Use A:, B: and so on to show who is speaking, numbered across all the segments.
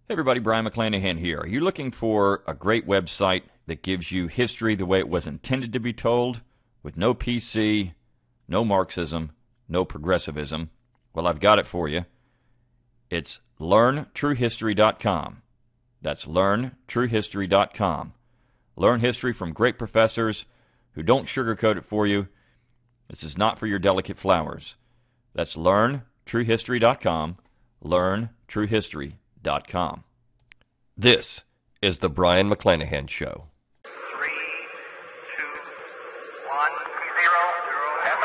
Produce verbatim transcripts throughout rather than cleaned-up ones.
A: Hey everybody, Brion McClanahan here. Are you looking for a great website that gives you history the way it was intended to be told, with no P C, no Marxism, no progressivism? Well, I've got it for you. It's learn true history dot com. That's learn true history dot com. Learn history from great professors who don't sugarcoat it for you. This is not for your delicate flowers. That's learn true history dot com. learn true history dot com. This is the Brion McClanahan Show.
B: Three, two, one, zero, zero.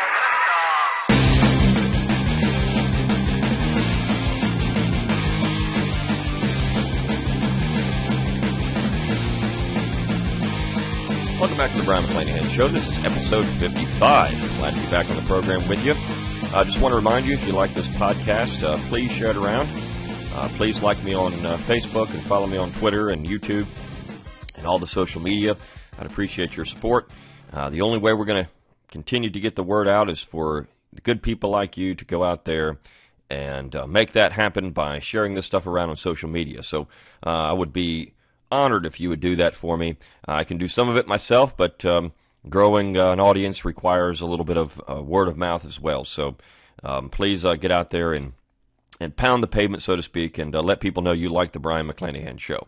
A: Welcome back to the Brion McClanahan Show. This is episode fifty-five. Glad to be back on the program with you. I just want to remind you, if you like this podcast, uh, please share it around. Uh, please like me on uh, Facebook and follow me on Twitter and YouTube and all the social media. I'd appreciate your support. Uh, the only way we're going to continue to get the word out is for good people like you to go out there and uh, make that happen by sharing this stuff around on social media. So uh, I would be honored if you would do that for me. Uh, I can do some of it myself, but um, growing uh, an audience requires a little bit of uh, word of mouth as well. So um, please uh, get out there and and pound the pavement, so to speak, and uh, let people know you like the Brion McClanahan Show.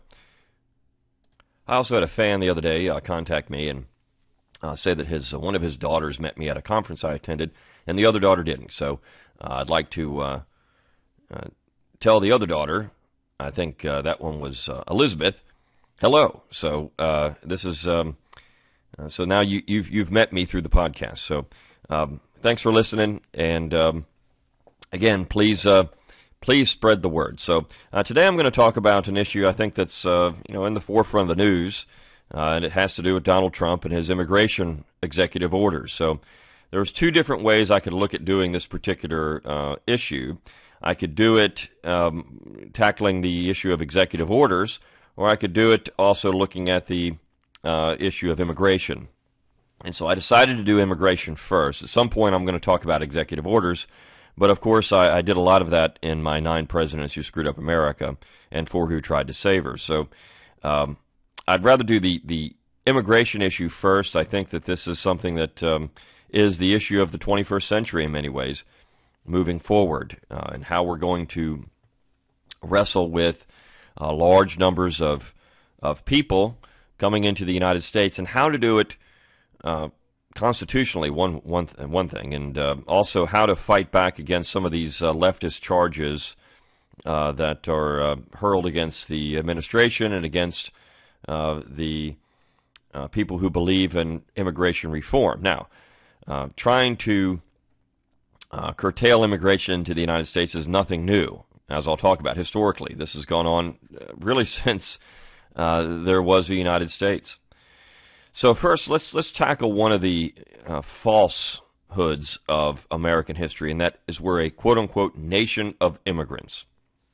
A: I also had a fan the other day uh, contact me and uh, say that his uh, one of his daughters met me at a conference I attended, and the other daughter didn't. So uh, I'd like to uh, uh, tell the other daughter, I think uh, that one was uh, Elizabeth, hello. So uh, this is um, uh, so now you, you've you've met me through the podcast. So um, thanks for listening, and um, again, please. Uh, Please spread the word. So uh, today I'm going to talk about an issue I think that's uh, you know in the forefront of the news, uh, and it has to do with Donald Trump and his immigration executive orders. So there's two different ways I could look at doing this particular uh, issue. I could do it um, tackling the issue of executive orders, or I could do it also looking at the uh, issue of immigration. And so I decided to do immigration first. At some point I'm going to talk about executive orders. But, of course, I, I did a lot of that in my Nine Presidents Who Screwed Up America and Four Who Tried to Save Her. So um, I'd rather do the, the immigration issue first. I think that this is something that um, is the issue of the twenty-first century in many ways, moving forward, uh, and how we're going to wrestle with uh, large numbers of, of people coming into the United States, and how to do it uh constitutionally, one one one thing, and uh, also how to fight back against some of these uh, leftist charges uh, that are uh, hurled against the administration and against uh, the uh, people who believe in immigration reform. Now, uh, trying to uh, curtail immigration into the United States is nothing new, as I'll talk about. Historically, this has gone on really since uh, there was a United States. So first, let's let's tackle one of the uh, falsehoods of American history, and that is we're a quote-unquote nation of immigrants.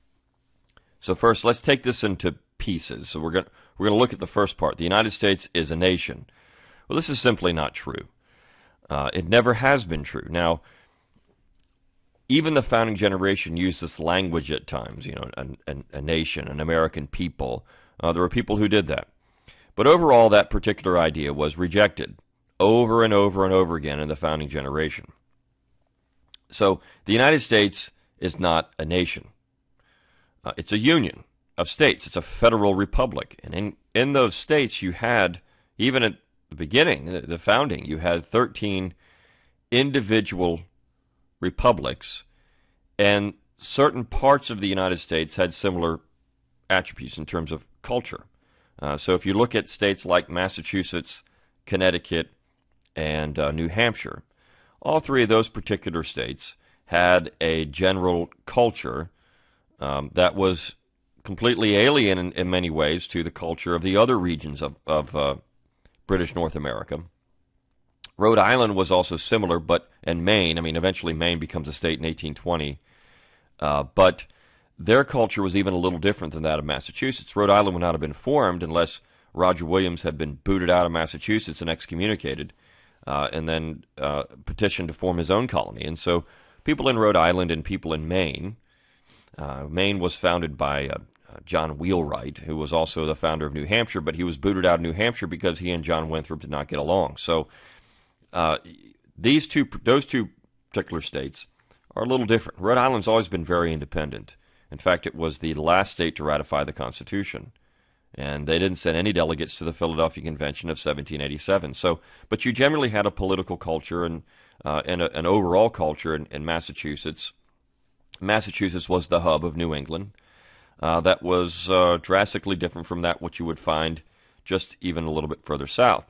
A: So first, let's take this into pieces. So we're going we're going to look at the first part. The United States is a nation. Well, this is simply not true. Uh, it never has been true. Now, even the founding generation used this language at times. You know, a, a, a nation, an American people. Uh, there were people who did that. But overall, that particular idea was rejected over and over and over again in the founding generation. So the United States is not a nation. Uh, it's a union of states. It's a federal republic. And in, in those states, you had, even at the beginning, the, the founding, you had thirteen individual republics, and certain parts of the United States had similar attributes in terms of culture. Uh, so if you look at states like Massachusetts, Connecticut, and uh, New Hampshire, all three of those particular states had a general culture um, that was completely alien in, in many ways to the culture of the other regions of, of uh, British North America. Rhode Island was also similar, but and Maine, I mean, eventually Maine becomes a state in eighteen twenty, uh, but their culture was even a little different than that of Massachusetts. Rhode Island would not have been formed unless Roger Williams had been booted out of Massachusetts and excommunicated, uh, and then uh, petitioned to form his own colony. And so people in Rhode Island and people in Maine, uh, Maine was founded by uh, uh, John Wheelwright, who was also the founder of New Hampshire, but he was booted out of New Hampshire because he and John Winthrop did not get along. So uh, these two, those two particular states are a little different. Rhode Island's always been very independent. In fact, it was the last state to ratify the Constitution, and they didn't send any delegates to the Philadelphia Convention of seventeen eighty-seven. So, but you generally had a political culture and uh, and a, an overall culture in, in Massachusetts. Massachusetts was the hub of New England. Uh, that was uh, drastically different from that what you would find just even a little bit further south.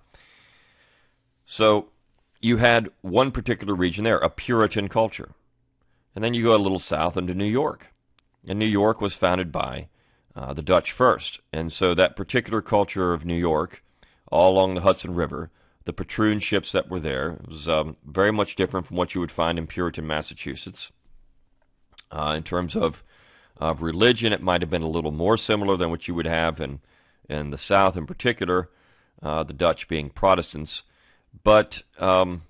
A: So you had one particular region there, a Puritan culture. And then you go a little south into New York. And New York was founded by uh, the Dutch first. And so that particular culture of New York, all along the Hudson River, the patroon ships that were there, was um, very much different from what you would find in Puritan Massachusetts. Uh, in terms of Of religion, it might have been a little more similar than what you would have in, in the South in particular, uh, the Dutch being Protestants. But um,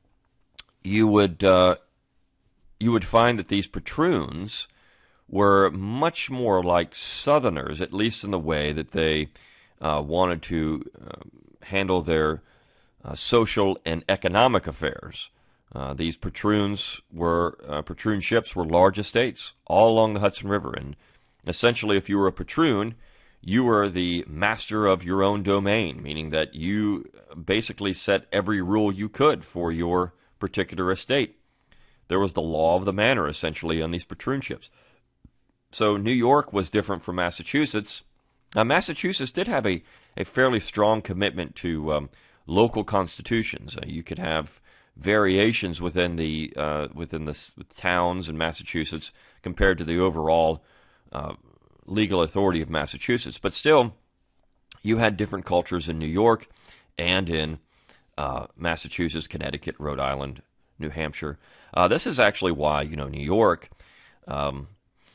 A: you would uh, you would find that these patroons were much more like Southerners, at least in the way that they uh, wanted to uh, handle their uh, social and economic affairs. Uh, these patroons were uh, patroon ships were large estates all along the Hudson River, and essentially, if you were a patroon, you were the master of your own domain, meaning that you basically set every rule you could for your particular estate. There was the law of the manor, essentially, on these patroon ships. So New York was different from Massachusetts. Now, Massachusetts did have a, a fairly strong commitment to um, local constitutions. Uh, you could have variations within the uh, within the s- towns in Massachusetts compared to the overall uh, legal authority of Massachusetts. But still, you had different cultures in New York and in uh, Massachusetts, Connecticut, Rhode Island, New Hampshire. Uh, this is actually why, you know, New York, um,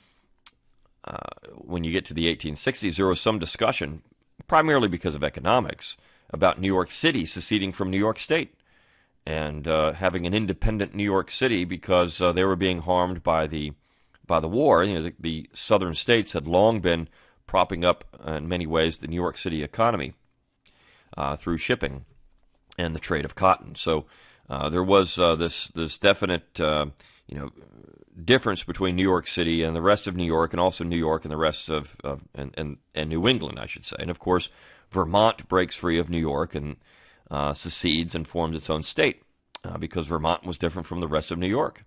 A: uh, when you get to the eighteen sixties, there was some discussion, primarily because of economics, about New York City seceding from New York State and uh, having an independent New York City because uh, they were being harmed by the by the war. You know, the, the southern states had long been propping up, uh, in many ways, the New York City economy uh, through shipping and the trade of cotton. So uh, there was uh, this this definite uh, you know difference between New York City and the rest of New York, and also New York and the rest of, of and, and and New England, I should say. And of course, Vermont breaks free of New York and Uh, secedes and forms its own state uh, because Vermont was different from the rest of New York.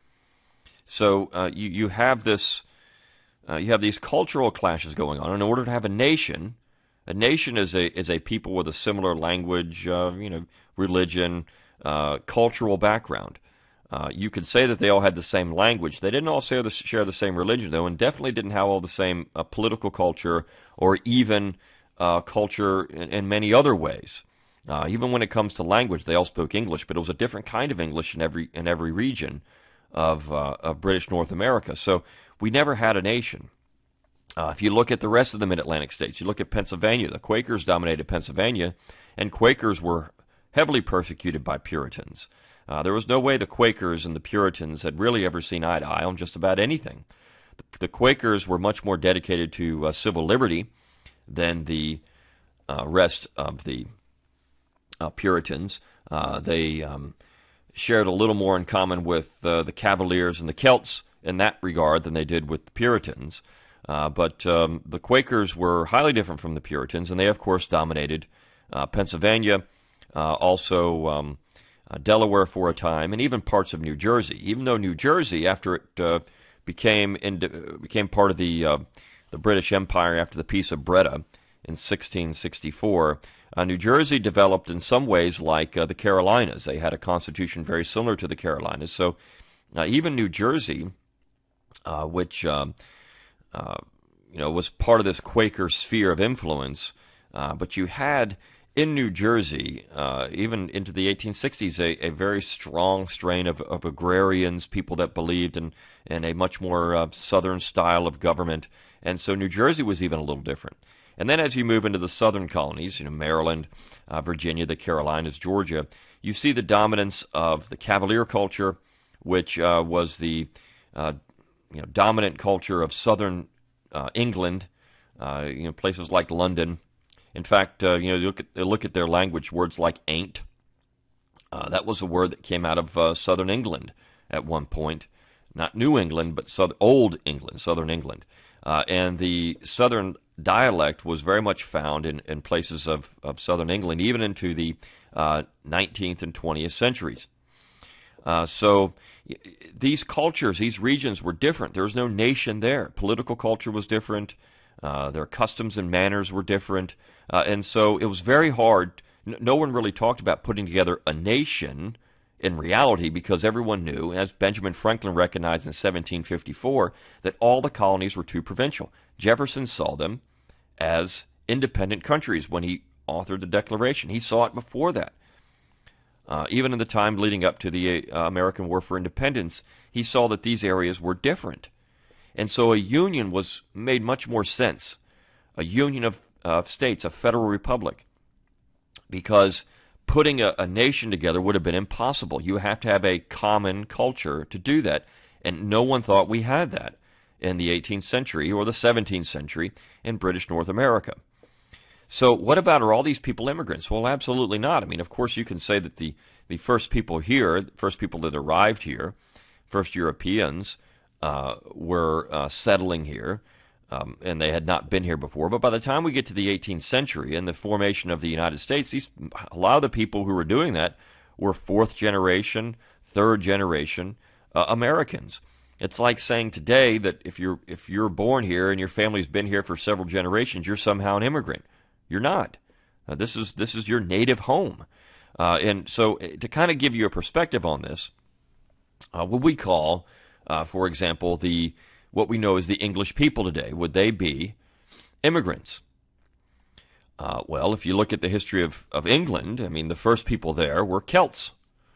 A: So uh, you you have this uh, you have these cultural clashes going on. In order to have a nation, a nation is a is a people with a similar language, uh, you know, religion, uh, cultural background. Uh, you could say that they all had the same language. They didn't all share the, share the same religion, though, and definitely didn't have all the same uh, political culture or even uh, culture in, in many other ways. Uh, even when it comes to language, they all spoke English, but it was a different kind of English in every in every region of uh, of British North America. So we never had a nation. Uh, if you look at the rest of the Mid-Atlantic states, you look at Pennsylvania. The Quakers dominated Pennsylvania, and Quakers were heavily persecuted by Puritans. Uh, there was no way the Quakers and the Puritans had really ever seen eye to eye on just about anything. The, the Quakers were much more dedicated to uh, civil liberty than the uh, rest of the Uh, Puritans. Uh, they um, shared a little more in common with uh, the Cavaliers and the Celts in that regard than they did with the Puritans. Uh, but um, the Quakers were highly different from the Puritans, and they, of course, dominated uh, Pennsylvania, uh, also um, uh, Delaware for a time, and even parts of New Jersey. Even though New Jersey, after it uh, became ind- became part of the uh, the British Empire after the Peace of Breda in sixteen sixty-four, Uh, New Jersey developed in some ways like uh, the Carolinas. They had a constitution very similar to the Carolinas. So uh, even New Jersey, uh, which um, uh, you know was part of this Quaker sphere of influence, uh, but you had in New Jersey, uh, even into the eighteen sixties, a, a very strong strain of, of agrarians, people that believed in, in a much more uh, southern style of government. And so New Jersey was even a little different. And then as you move into the southern colonies, you know, Maryland, uh, Virginia, the Carolinas, Georgia, you see the dominance of the Cavalier culture, which uh, was the uh, you know, dominant culture of southern uh, England Uh, you know, places like London. In fact, uh, you know, you look at look at their language. Words like "ain't." Uh, that was a word that came out of uh, southern England at one point, not New England, but southern, old England, southern England. Uh, and the southern dialect was very much found in, in places of, of southern England, even into the uh, nineteenth and twentieth centuries. Uh, so these cultures, these regions were different. There was no nation there. Political culture was different. Uh, their customs and manners were different. Uh, and so it was very hard. No one really talked about putting together a nation in reality because everyone knew, as Benjamin Franklin recognized in seventeen fifty-four, that all the colonies were too provincial. Jefferson saw them as independent countries when he authored the Declaration. He saw it before that. Uh, even in the time leading up to the uh, American War for Independence, he saw that these areas were different. And so a union was made much more sense, a union of, of states, a federal republic, because putting a, a nation together would have been impossible. You have to have a common culture to do that, and no one thought we had that in the eighteenth century or the seventeenth century in British North America. So what about, are all these people immigrants? Well, absolutely not. I mean, of course, you can say that the, the first people here, the first people that arrived here, first Europeans, uh, were uh, settling here, um, and they had not been here before. But by the time we get to the eighteenth century and the formation of the United States, these, a lot of the people who were doing that were fourth generation, third generation uh, Americans. It's like saying today that if you're if you're born here and your family's been here for several generations, you're somehow an immigrant. You're not. Uh, this is this is your native home. Uh, and so to kind of give you a perspective on this, uh, what we call, uh, for example, the what we know as the English people today, would they be immigrants? Uh, well, if you look at the history of, of England, I mean, the first people there were Celts.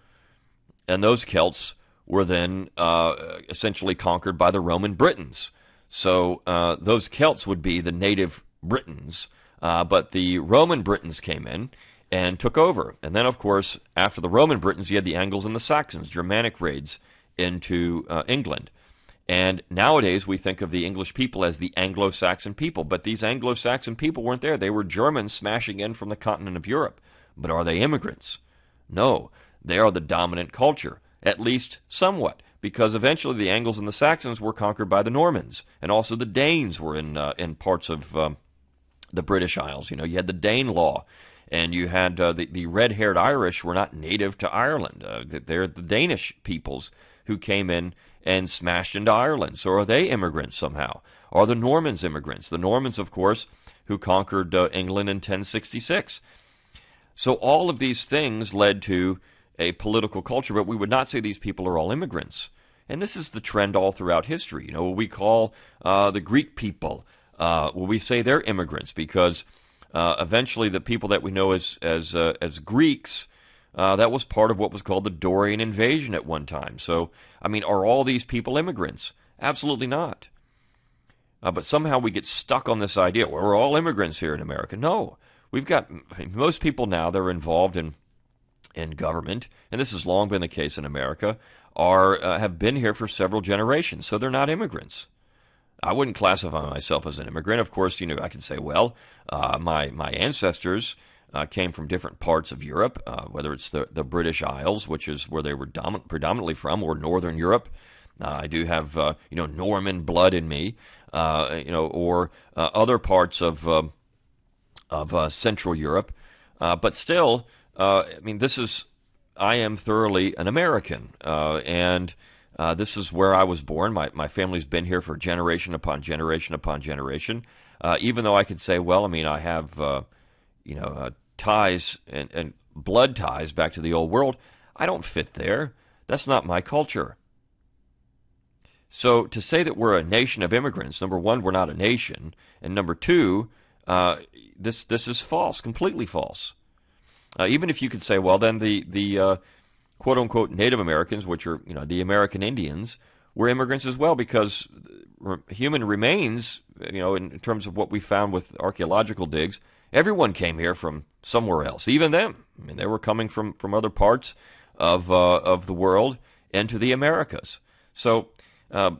A: And those Celts were then uh, essentially conquered by the Roman Britons. So uh, those Celts would be the native Britons. Uh, but the Roman Britons came in and took over. And then, of course, after the Roman Britons, you had the Angles and the Saxons, Germanic raids into uh, England. And nowadays, we think of the English people as the Anglo-Saxon people. But these Anglo-Saxon people weren't there. They were Germans smashing in from the continent of Europe. But are they immigrants? No. They are the dominant culture, at least somewhat, because eventually the Angles and the Saxons were conquered by the Normans. And also the Danes were in, uh, in parts of Um, the British Isles. You know, you had the Dane law, and you had uh, the, the red-haired Irish were not native to Ireland. Uh, they're the Danish peoples who came in and smashed into Ireland. So are they immigrants somehow? Are the Normans immigrants? The Normans, of course, who conquered uh, England in ten sixty-six. So all of these things led to a political culture, but we would not say these people are all immigrants. And this is the trend all throughout history. You know, what we call uh, the Greek people, Uh, well, we say they're immigrants because uh, eventually the people that we know as as uh, as Greeks, uh, that was part of what was called the Dorian invasion at one time. So, I mean, are all these people immigrants? Absolutely not. Uh, but somehow we get stuck on this idea, well, we're all immigrants here in America. No, we've got most people now that are involved in in government, and this has long been the case in America, are uh, have been here for several generations, so they're not immigrants. I wouldn't classify myself as an immigrant. Of course, you know, I can say, well, uh, my my ancestors uh, came from different parts of Europe, uh, whether it's the, the British Isles, which is where they were dom- predominantly from, or Northern Europe. Uh, I do have, uh, you know, Norman blood in me, uh, you know, or uh, other parts of uh, of uh, Central Europe. Uh, but still, uh, I mean, this is, I am thoroughly an American, uh, and Uh, this is where I was born. My my family's been here for generation upon generation upon generation. Uh, even though I could say, well, I mean, I have, uh, you know, uh, ties and, and blood ties back to the old world. I don't fit there. That's not my culture. So to say that we're a nation of immigrants, number one, we're not a nation, and number two, uh, this this is false, completely false. Uh, even if you could say, well, then the the uh, quote-unquote Native Americans, which are, you know, the American Indians, were immigrants as well, because human remains, you know, in, in terms of what we found with archaeological digs, everyone came here from somewhere else, even them. I mean, they were coming from, from other parts of uh, of the world into the Americas. So uh,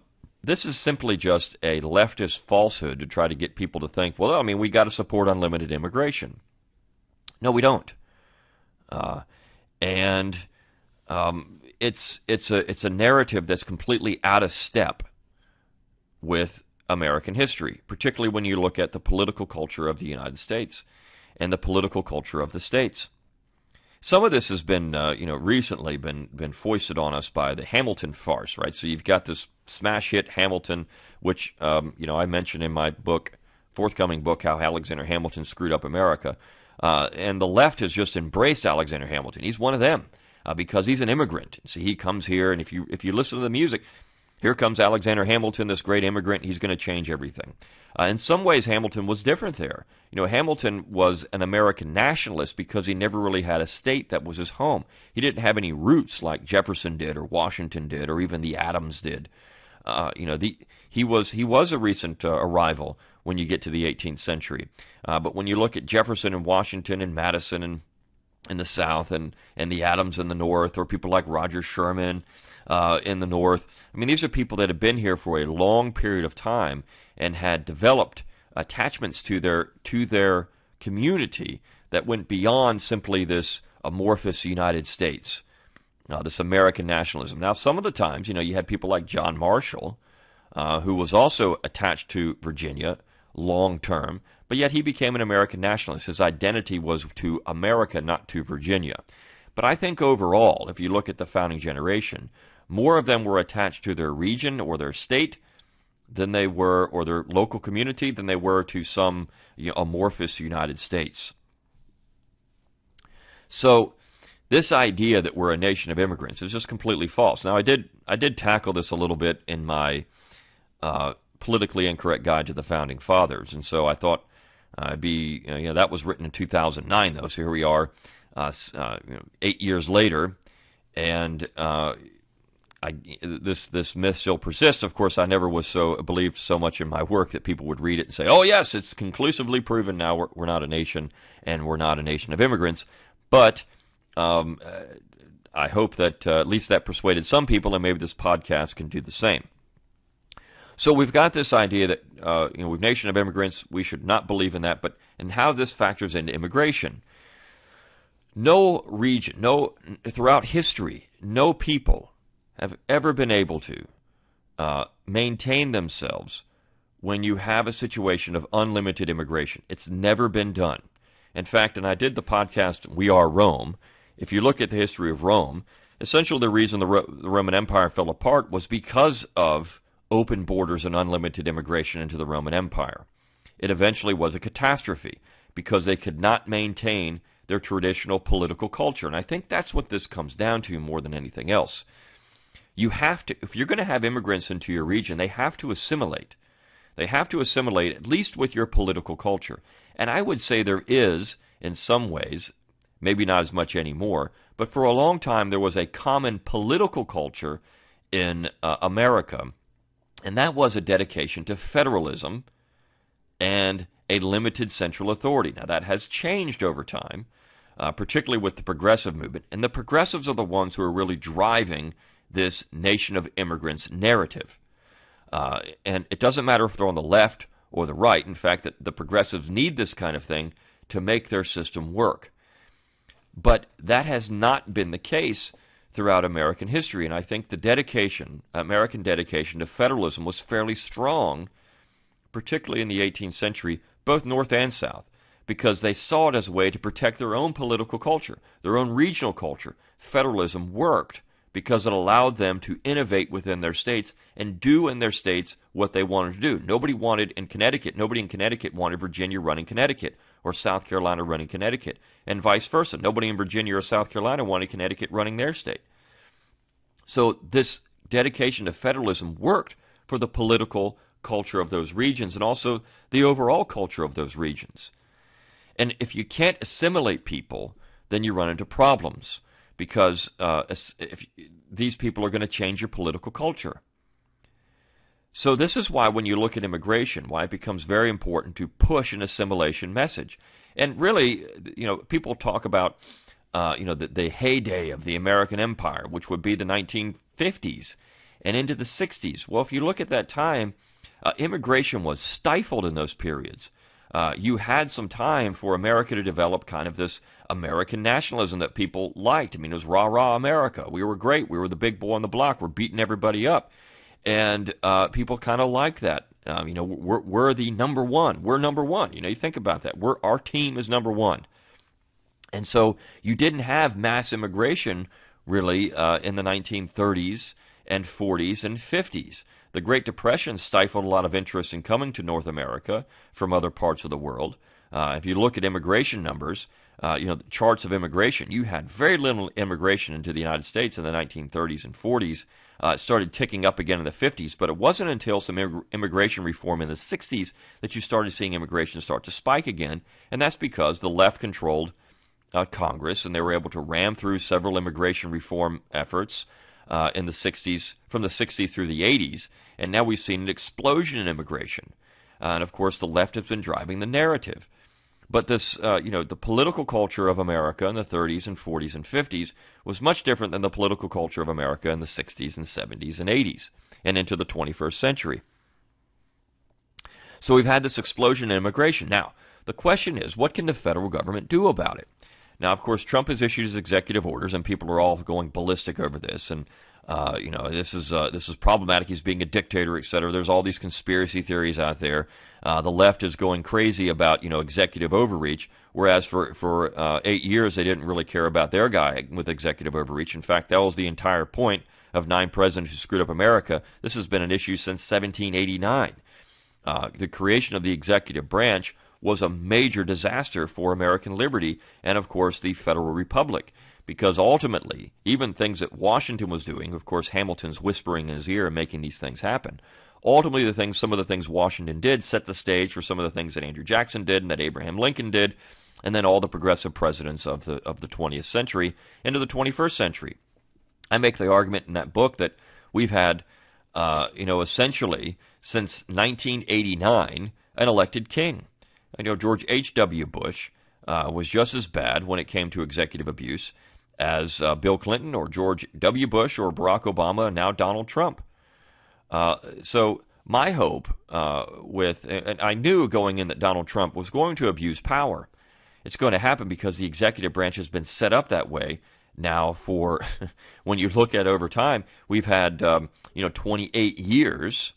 A: this is simply just a leftist falsehood to try to get people to think, well, I mean, we got to support unlimited immigration. No, we don't. Uh, and um, it's it's a it's a narrative that's completely out of step with American history, particularly when you look at the political culture of the United States and the political culture of the states. Some of this has been, uh, you know, recently been been foisted on us by the Hamilton farce, right? So you've got this smash hit Hamilton, which, um, you know, I mentioned in my book, forthcoming book, How Alexander Hamilton Screwed Up America. Uh, and the left has just embraced Alexander Hamilton. He's one of them uh, because he's an immigrant. See, he comes here, and if you if you listen to the music, here comes Alexander Hamilton, this great immigrant. He's going to change everything. Uh, in some ways, Hamilton was different there. You know, Hamilton was an American nationalist because he never really had a state that was his home. He didn't have any roots like Jefferson did, or Washington did, or even the Adams did. Uh, you know, the he was he was a recent uh, arrival when you get to the eighteenth century. Uh, but when you look at Jefferson and Washington and Madison and in the South, and, and the Adams in the North, or people like Roger Sherman uh, in the North, I mean, these are people that have been here for a long period of time and had developed attachments to their to their community that went beyond simply this amorphous United States, uh, this American nationalism. Now, some of the times, you know, you had people like John Marshall, uh, who was also attached to Virginia long term, but yet he became an American nationalist. His identity was to America, not to Virginia. But I think overall, if you look at the founding generation, more of them were attached to their region or their state than they were, or their local community, than they were to some, you know, amorphous United States. So this idea that we're a nation of immigrants is just completely false. Now, I did I did tackle this a little bit in my uh, politically incorrect guide to the founding fathers, and so I thought uh, it'd be, you know, you know, that was written in two thousand nine, though. So here we are, uh, uh, you know, eight years later, and uh, I, this this myth still persists. Of course, I never was so believed so much in my work that people would read it and say, "Oh yes, it's conclusively proven now we're, we're not a nation, and we're not a nation of immigrants." But um, uh, I hope that uh, at least that persuaded some people, and maybe this podcast can do the same. So we've got this idea that uh, you know, we're a nation of immigrants. We should not believe in that. But and how this factors into immigration. No region, no throughout history, no people have ever been able to uh, maintain themselves when you have a situation of unlimited immigration. It's never been done. In fact, and I did the podcast, We Are Rome. If you look at the history of Rome, essentially the reason the, Ro- the Roman Empire fell apart was because of open borders and unlimited immigration into the Roman Empire. It eventually was a catastrophe because they could not maintain their traditional political culture. And I think that's what this comes down to more than anything else. You have to, if you're going to have immigrants into your region, they have to assimilate. They have to assimilate at least with your political culture. And I would say there is, in some ways, maybe not as much anymore, but for a long time there was a common political culture in uh, America, and that was a dedication to federalism and a limited central authority. Now, that has changed over time, uh, particularly with the progressive movement, and the progressives are the ones who are really driving this nation of immigrants narrative. Uh, and it doesn't matter if they're on the left or the right. In fact, that the progressives need this kind of thing to make their system work. But that has not been the case throughout American history, and I think the dedication, American dedication to federalism was fairly strong, particularly in the eighteenth century, both North and South, because they saw it as a way to protect their own political culture, their own regional culture. Federalism worked because it allowed them to innovate within their states and do in their states what they wanted to do. Nobody wanted in Connecticut, nobody in Connecticut wanted Virginia running Connecticut or South Carolina running Connecticut, and vice versa. Nobody in Virginia or South Carolina wanted Connecticut running their state. So this dedication to federalism worked for the political culture of those regions and also the overall culture of those regions. And if you can't assimilate people, then you run into problems, because uh, if these people are going to change your political culture. So this is why when you look at immigration, why it becomes very important to push an assimilation message. And really, you know, people talk about, uh, you know, the, the heyday of the American empire, which would be the nineteen fifties. and into the sixties. Well, if you look at that time, uh, immigration was stifled in those periods. Uh, you had some time for America to develop kind of this American nationalism that people liked. I mean, it was rah-rah America. We were great. We were the big boy on the block. We're beating everybody up. And uh, people kind of liked that. Um, you know, we're, we're the number one. We're number one. You know, you think about that. We're, our team is number one. And so you didn't have mass immigration, really, uh, in the nineteen thirties and forties and fifties. The Great Depression stifled a lot of interest in coming to North America from other parts of the world. Uh, if you look at immigration numbers, uh, you know, the charts of immigration, you had very little immigration into the United States in the nineteen thirties and forties. Uh, it started ticking up again in the fifties, but it wasn't until some immig- immigration reform in the sixties that you started seeing immigration start to spike again, and that's because the left controlled uh, Congress, and they were able to ram through several immigration reform efforts uh, in the sixties, from the sixties through the eighties, and now we've seen an explosion in immigration. Uh, and of course, the left has been driving the narrative. But this, uh, you know, the political culture of America in the thirties and forties and fifties was much different than the political culture of America in the sixties and seventies and eighties and into the twenty-first century. So we've had this explosion in immigration. Now, the question is, what can the federal government do about it? Now, of course, Trump has issued his executive orders, and people are all going ballistic over this. And, uh, you know, this is uh, this is problematic. He's being a dictator, et cetera. There's all these conspiracy theories out there. Uh, the left is going crazy about, you know, executive overreach, whereas for, for uh, eight years they didn't really care about their guy with executive overreach. In fact, that was the entire point of nine presidents who screwed up America. This has been an issue since seventeen eighty-nine. Uh, the creation of the executive branch was a major disaster for American liberty and, of course, the federal republic. Because ultimately, even things that Washington was doing, of course, Hamilton's whispering in his ear and making these things happen, ultimately the things, some of the things Washington did set the stage for some of the things that Andrew Jackson did and that Abraham Lincoln did, and then all the progressive presidents of the of the twentieth century into the twenty-first century. I make the argument in that book that we've had, uh, you know, essentially since nineteen eighty-nine, an elected king. I know George H W. Bush uh, was just as bad when it came to executive abuse as uh, Bill Clinton or George W. Bush or Barack Obama and now Donald Trump. Uh, so my hope uh, with, and I knew going in that Donald Trump was going to abuse power. It's going to happen because the executive branch has been set up that way now for, when you look at over time, we've had, um, you know, twenty-eight years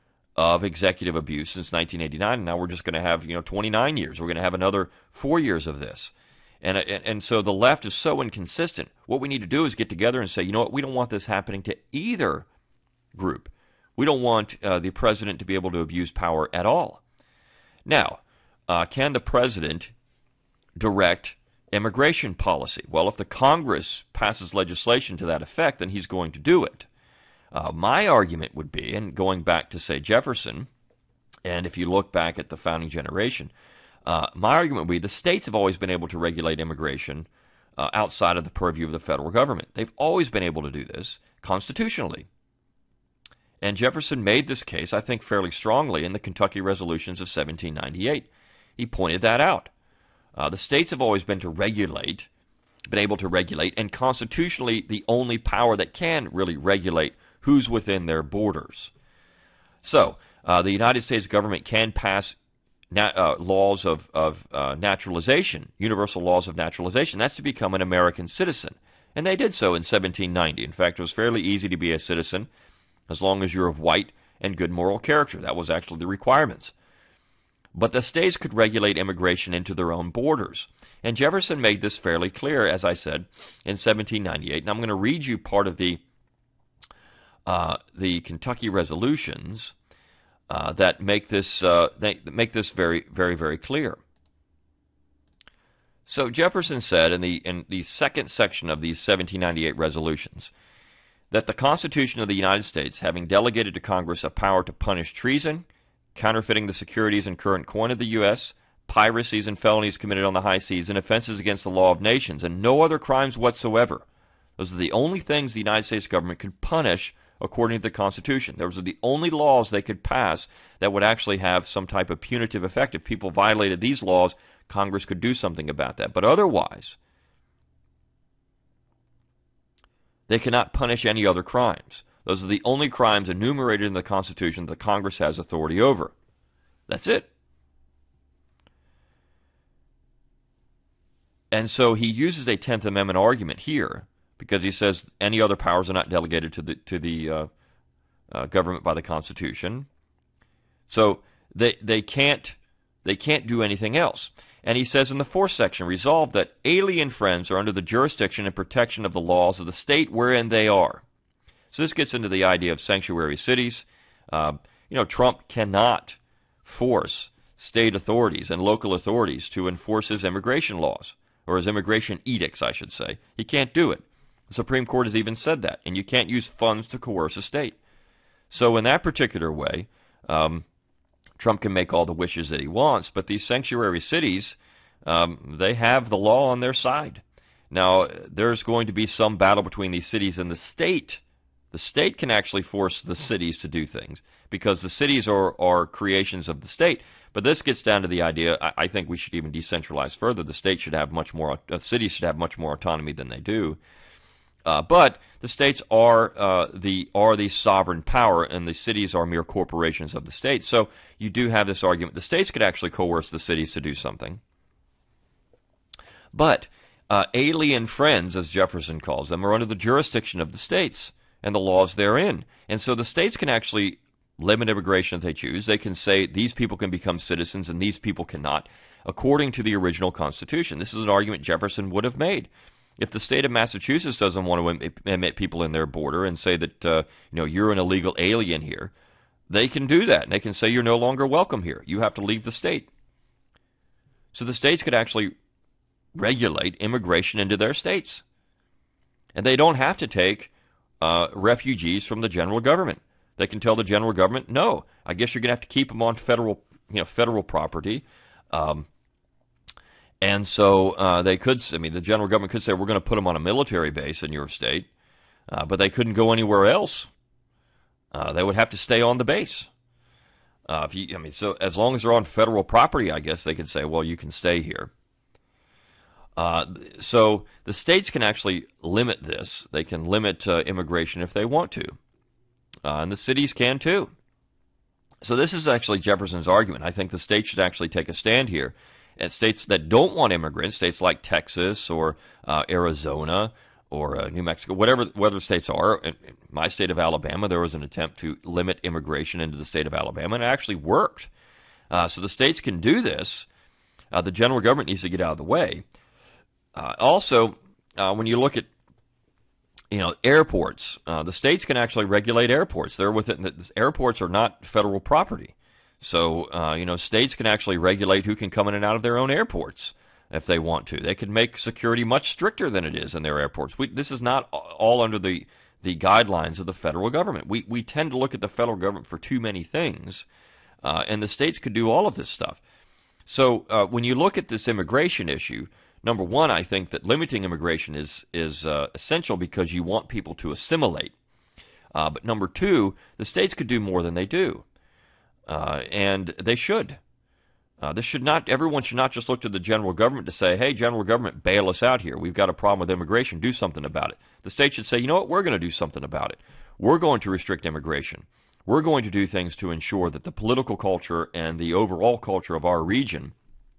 A: of executive abuse since nineteen eighty-nine, and now we're just going to have, you know, twenty-nine years. We're going to have another four years of this. And, and and so the left is so inconsistent. What we need to do is get together and say, you know what, we don't want this happening to either group. We don't want uh, the president to be able to abuse power at all. Now, uh, can the president direct immigration policy? Well, if the Congress passes legislation to that effect, then he's going to do it. Uh, my argument would be, and going back to, say, Jefferson, and if you look back at the founding generation, uh, my argument would be the states have always been able to regulate immigration uh, outside of the purview of the federal government. They've always been able to do this constitutionally. And Jefferson made this case, I think, fairly strongly in the Kentucky Resolutions of seventeen ninety-eight. He pointed that out. Uh, the states have always been to regulate, been able to regulate, and constitutionally the only power that can really regulate who's within their borders. So, uh, the United States government can pass na- uh, laws of, of uh, naturalization, universal laws of naturalization. That's to become an American citizen. And they did so in seventeen ninety. In fact, it was fairly easy to be a citizen as long as you're of white and good moral character. That was actually the requirements. But the states could regulate immigration into their own borders. And Jefferson made this fairly clear, as I said, in seventeen ninety-eight. And I'm going to read you part of the Uh, the Kentucky resolutions uh, that make this uh, they make this very, very, very clear. So Jefferson said in the in the second section of these seventeen ninety-eight resolutions that the Constitution of the United States, having delegated to Congress a power to punish treason, counterfeiting the securities and current coin of the U S, piracies and felonies committed on the high seas, and offenses against the law of nations, and no other crimes whatsoever. Those are the only things the United States government could punish according to the Constitution. Those are the only laws they could pass that would actually have some type of punitive effect. If people violated these laws, Congress could do something about that. But otherwise, they cannot punish any other crimes. Those are the only crimes enumerated in the Constitution that Congress has authority over. That's it. And so he uses a Tenth Amendment argument here because he says any other powers are not delegated to the to the uh, uh, government by the Constitution. So they they can't they can't do anything else. And he says in the fourth section, resolve that alien friends are under the jurisdiction and protection of the laws of the state wherein they are. So this gets into the idea of sanctuary cities. Uh, you know, Trump cannot force state authorities and local authorities to enforce his immigration laws, or his immigration edicts, I should say. He can't do it. The Supreme Court has even said that, and you can't use funds to coerce a state. So in that particular way, um, Trump can make all the wishes that he wants, but these sanctuary cities, um, they have the law on their side. Now, there's going to be some battle between these cities and the state. The state can actually force the cities to do things because the cities are, are creations of the state. But this gets down to the idea, I, I think we should even decentralize further. The state should have much more, uh, cities should have much more autonomy than they do. Uh, but the states are uh, the are the sovereign power, and the cities are mere corporations of the state. So you do have this argument. The states could actually coerce the cities to do something. But uh, alien friends, as Jefferson calls them, are under the jurisdiction of the states and the laws therein. And so the states can actually limit immigration if they choose. They can say these people can become citizens and these people cannot, according to the original Constitution. This is an argument Jefferson would have made. If the state of Massachusetts doesn't want to admit people in their border and say that uh, you know you're an illegal alien here, they can do that. And they can say you're no longer welcome here. You have to leave the state. So the states could actually regulate immigration into their states. And they don't have to take uh, refugees from the general government. They can tell the general government, no, I guess you're going to have to keep them on federal, you know, federal property. Um, and so uh, they could, I mean, the general government could say, we're going to put them on a military base in your state, uh, but they couldn't go anywhere else. Uh, they would have to stay on the base. Uh, if you, I mean, so as long as they're on federal property, I guess they could say, well, you can stay here. Uh, so the states can actually limit this. They can limit uh, immigration if they want to. Uh, and the cities can too. So this is actually Jefferson's argument. I think the states should actually take a stand here. And states that don't want immigrants, states like Texas or uh, Arizona or uh, New Mexico, whatever whether states are. In my state of Alabama, there was an attempt to limit immigration into the state of Alabama, and it actually worked. Uh, so the states can do this. Uh, the general government needs to get out of the way. Uh, also, uh, when you look at you know airports, uh, the states can actually regulate airports. They're within the, airports are not federal property, so uh, you know states can actually regulate who can come in and out of their own airports if they want to. They can make security much stricter than it is in their airports. We, this is not all under the the guidelines of the federal government. We we tend to look at the federal government for too many things, uh, and the states could do all of this stuff. So uh, when you look at this immigration issue, number one, I think that limiting immigration is is uh, essential because you want people to assimilate. Uh, but number two, the states could do more than they do, uh, and they should. Uh, this should not. Everyone should not just look to the general government to say, "Hey, general government, bail us out here. We've got a problem with immigration. Do something about it." The state should say, "You know what? We're going to do something about it. We're going to restrict immigration. We're going to do things to ensure that the political culture and the overall culture of our region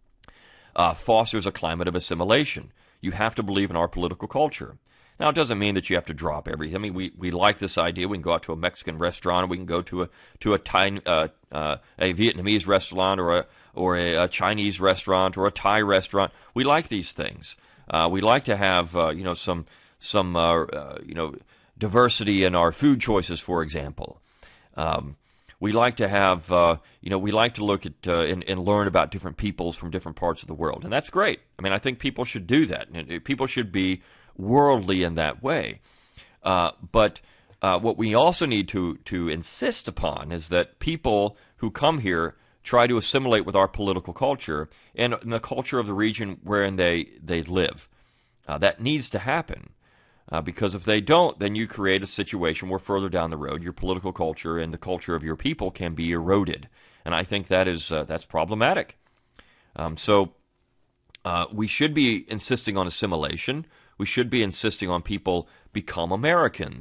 A: Uh, fosters a climate of assimilation. You have to believe in our political culture." Now, it doesn't mean that you have to drop everything. I mean, we, we like this idea. We can go out to a Mexican restaurant, or we can go to a to a Thai, uh, uh, a Vietnamese restaurant, or a or a, a Chinese restaurant, or a Thai restaurant. We like these things. Uh, we like to have uh, you know some some uh, uh, you know diversity in our food choices, for example. Um, We like to have, uh, you know, we like to look at uh, and, and learn about different peoples from different parts of the world. And that's great. I mean, I think people should do that. And people should be worldly in that way. Uh, but uh, what we also need to, to insist upon is that people who come here try to assimilate with our political culture and, and the culture of the region wherein they, they live. Uh, that needs to happen. Uh, because if they don't, then you create a situation where further down the road, your political culture and the culture of your people can be eroded, and I think that is uh, that's problematic. Um, so uh, we should be insisting on assimilation. We should be insisting on people become Americans.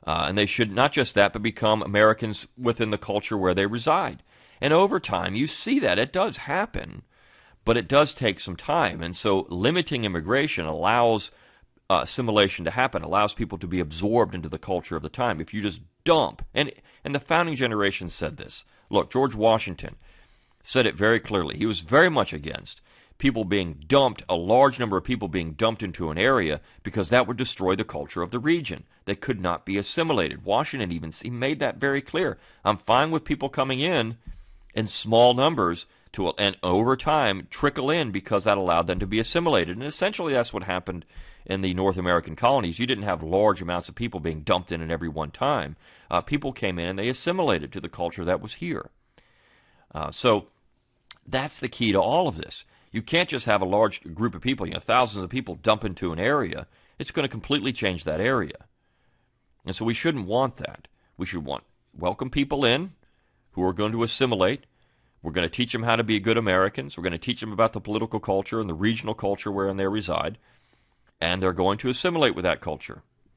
A: Uh, and they should not just that, but become Americans within the culture where they reside. And over time, you see that. It does happen, but it does take some time. And so limiting immigration allows uh, assimilation to happen, allows people to be absorbed into the culture of the time. If you just dump, and, and the founding generation said this. Look, George Washington said it very clearly. He was very much against people being dumped, a large number of people being dumped into an area, because that would destroy the culture of the region. They could not be assimilated. Washington even he made that very clear. I'm fine with people coming in in small numbers to and over time trickle in, because that allowed them to be assimilated. And essentially that's what happened in the North American colonies. You didn't have large amounts of people being dumped in at every one time. Uh, people came in and they assimilated to the culture that was here. Uh, so that's the key to all of this. You can't just have a large group of people, you know, thousands of people dump into an area. It's going to completely change that area. And so we shouldn't want that. We should want welcome people in who are going to assimilate. We're going to teach them how to be good Americans. We're going to teach them about the political culture and the regional culture wherein they reside. And they're going to assimilate with that culture.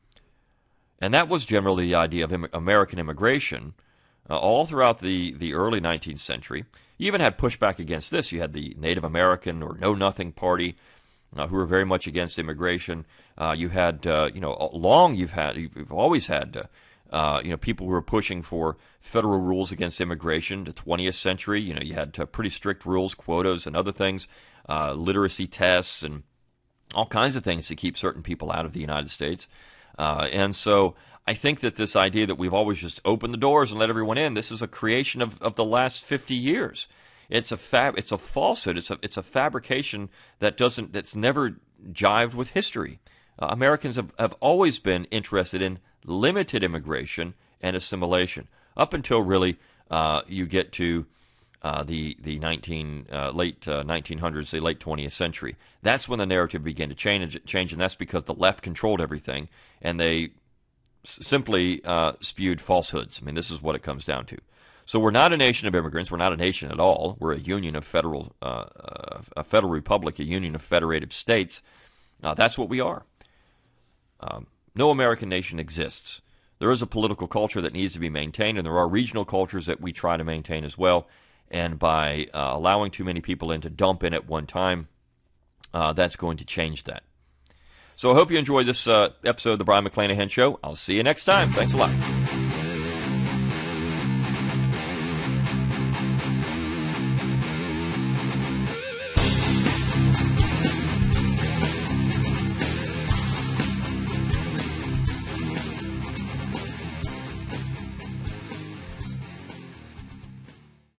A: And that was generally the idea of im- American immigration uh, all throughout the, the early nineteenth century. You even had pushback against this. You had the Native American or Know Nothing Party, uh, who were very much against immigration. Uh, you had, uh, you know, long you've had, you've always had, uh, uh, you know, people who were pushing for federal rules against immigration. The twentieth century, you know, you had uh, pretty strict rules, quotas, and other things, uh, literacy tests, and all kinds of things to keep certain people out of the United States. Uh, and so I think that this idea that we've always just opened the doors and let everyone in, this is a creation of, of the last fifty years. It's a fab, it's a falsehood. It's a it's a fabrication that doesn't that's never jived with history. Uh, Americans have, have always been interested in limited immigration and assimilation up until really uh, you get to uh, the the nineteen uh, late uh, nineteen hundreds, the late twentieth century. That's when the narrative began to change. Change, and that's because the left controlled everything, and they simply uh, spewed falsehoods. I mean, this is what it comes down to. So we're not a nation of immigrants. We're not a nation at all. We're a union of federal, uh, a federal republic, a union of federated states. Uh, that's what we are. Um, no American nation exists. There is a political culture that needs to be maintained, and there are regional cultures that we try to maintain as well. And by uh, allowing too many people in to dump in at one time, uh, that's going to change that. So I hope you enjoyed this uh, episode of the Brion McClanahan Show. I'll see you next time. Thanks a lot.